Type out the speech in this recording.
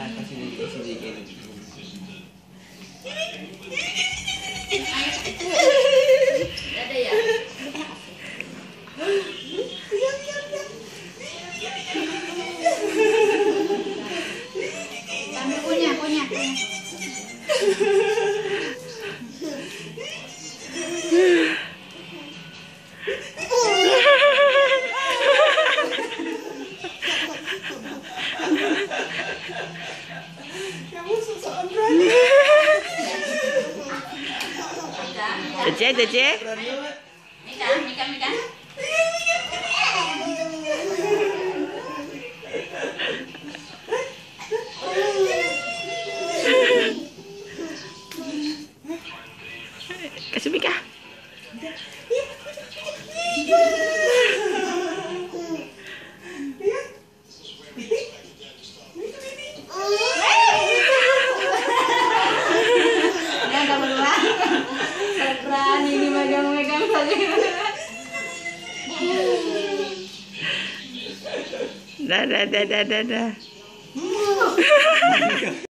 kasih dikit. Ada ya? Sambil punya. Dece. Mika. Kasih Mika. Berani ini megang saja. Dah.